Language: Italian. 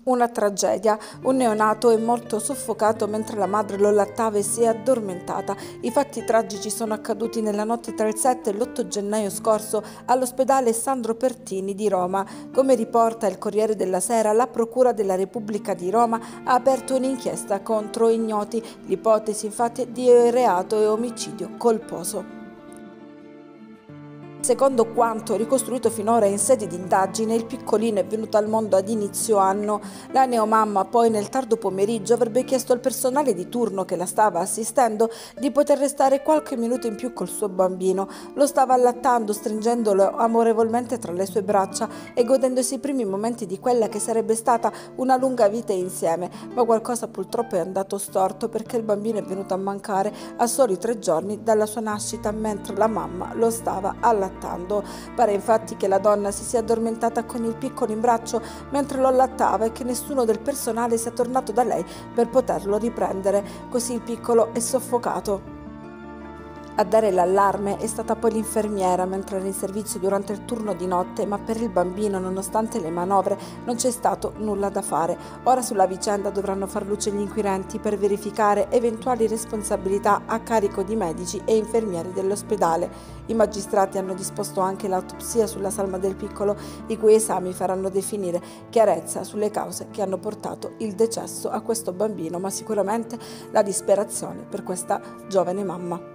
Una tragedia. Un neonato è morto soffocato mentre la madre lo allattava e si è addormentata. I fatti tragici sono accaduti nella notte tra il 7 e l'8 gennaio scorso all'ospedale Sandro Pertini di Roma. Come riporta il Corriere della Sera, la Procura della Repubblica di Roma ha aperto un'inchiesta contro ignoti. L'ipotesi infatti di reato è omicidio colposo. Secondo quanto ricostruito finora in sede di indagine, il piccolino è venuto al mondo ad inizio anno. La neomamma poi nel tardo pomeriggio avrebbe chiesto al personale di turno che la stava assistendo di poter restare qualche minuto in più col suo bambino. Lo stava allattando, stringendolo amorevolmente tra le sue braccia e godendosi i primi momenti di quella che sarebbe stata una lunga vita insieme. Ma qualcosa purtroppo è andato storto, perché il bambino è venuto a mancare a soli 3 giorni dalla sua nascita mentre la mamma lo stava allattando. Pare infatti che la donna si sia addormentata con il piccolo in braccio mentre lo allattava e che nessuno del personale sia tornato da lei per poterlo riprendere. Così il piccolo è soffocato. A dare l'allarme è stata poi l'infermiera mentre era in servizio durante il turno di notte, ma per il bambino, nonostante le manovre, non c'è stato nulla da fare. Ora sulla vicenda dovranno far luce gli inquirenti per verificare eventuali responsabilità a carico di medici e infermieri dell'ospedale. I magistrati hanno disposto anche l'autopsia sulla salma del piccolo, i cui esami faranno definire chiarezza sulle cause che hanno portato il decesso a questo bambino, ma sicuramente la disperazione per questa giovane mamma.